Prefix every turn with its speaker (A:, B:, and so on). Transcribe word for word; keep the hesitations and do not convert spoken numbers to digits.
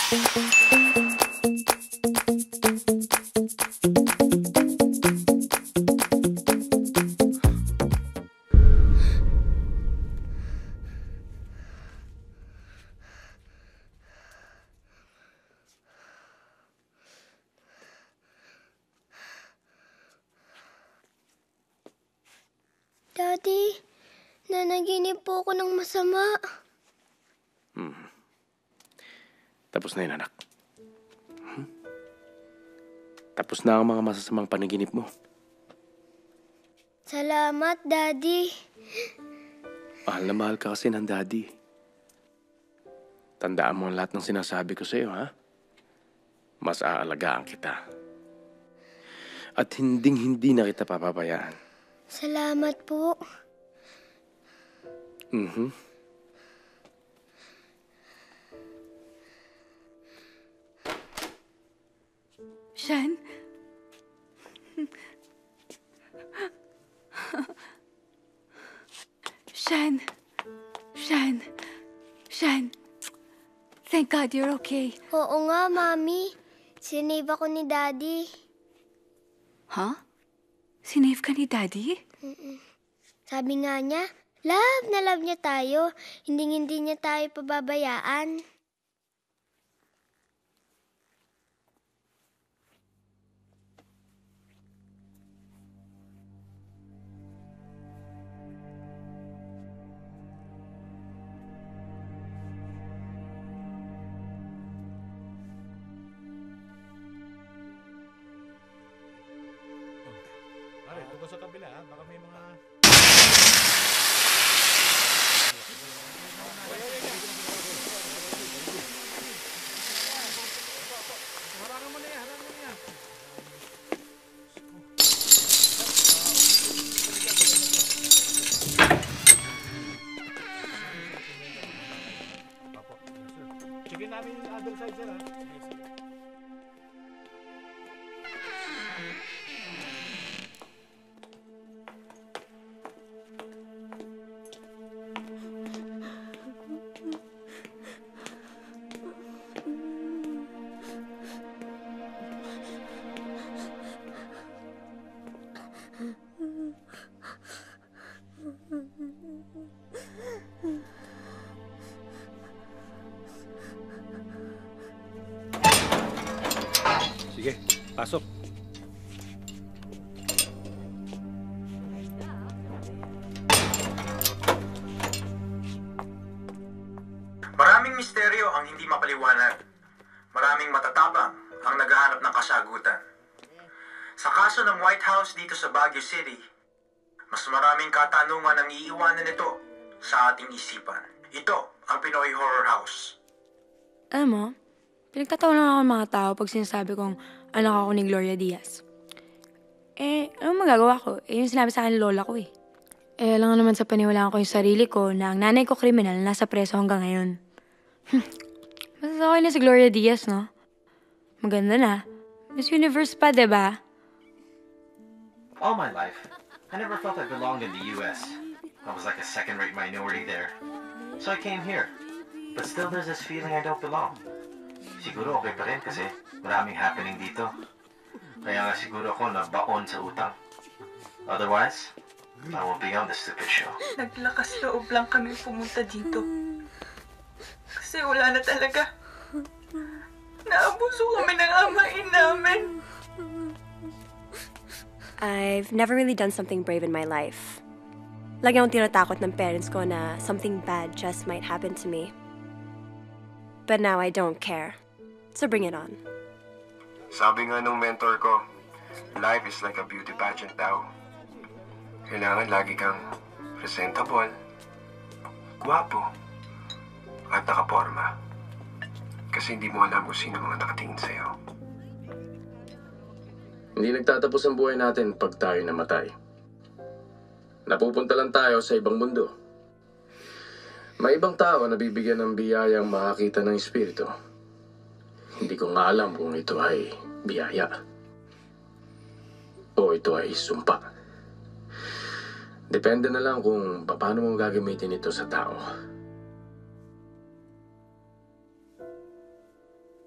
A: Daddy, nanaginip po ako ng masama.
B: Hmm. Tapos na yun, anak. Hmm? Tapos na ang mga masasamang panaginip mo.
A: Salamat, Daddy.
B: Mahal na mahal ka kasi ng Daddy. Tandaan mo ang lahat ng sinasabi ko sa'yo, ha? Mas aalagaan kita. At hinding-hindi na kita papabayaan.
A: Salamat po.
B: Mhm.
C: Shen? Shen? Shen? Shen? Thank God you're okay.
A: Oo nga, Mami. Sinave ako ni Daddy.
C: Huh? Sinave ka ni Daddy?
A: Mm-mm. Sabi nga niya, love na love niya tayo. Hindi-hindi niya tayo pababayaan.
D: Doon sa kabila, ha? Baka may mga... Harangan mo na yan, harangan mo na yan. Sige namin yung other side, sir, ha? Sige, pasok.
E: Maraming misteryo ang hindi mapaliwanag. Maraming matatapang ang naghahanap ng kasagutan. Sa kaso ng White House dito sa Baguio City, mas maraming katanungan ang iiwanan nito sa ating isipan. Ito ang Pinoy Horror House.
F: Alam mo, pinagtatawa lang ako ng mga tao pag sinasabi kong anak ako ni Gloria Diaz. Eh, ano magagawa ko? Eh, yung sinabi sa akin lola ko eh. Eh, alam nga naman sa paniwalaan ko yung sarili ko na ang nanay ko kriminal nasa preso hanggang ngayon. Mas okay na si Gloria Diaz, no? Maganda na. Miss Universe pa, diba?
G: All my life, I never felt I belonged in the U S. I was like a second-rate minority there. So I came here. But still there's this feeling I don't belong. Siguro okay pa rin kasi maraming happening dito. Kaya nga siguro ako nabaon sa utang. Otherwise, I won't be on this stupid show.
H: Naglakas loob lang kami pumunta dito. Kasi wala na talaga. Naabuso kami ng amain namin.
I: I've never really done something brave in my life. Lagi akong tinatakot ng parents ko na something bad just might happen to me. But now I don't care. So bring it on.
J: Sabi nga nung mentor ko, life is like a beauty pageant daw. Kailangan lagi kang presentable, guwapo, at nakaporma. Kasi hindi mo alam kung sino mga nakatingin sa'yo.
B: Hindi nagtatapos ang buhay natin pag tayo namatay. Napupunta lang tayo sa ibang mundo. May ibang tao na bibigyan ng biyayang makakita ng espiritu. Hindi ko nga alam kung ito ay biyaya o ito ay sumpa. Depende na lang kung paano mo gagamitin ito sa tao.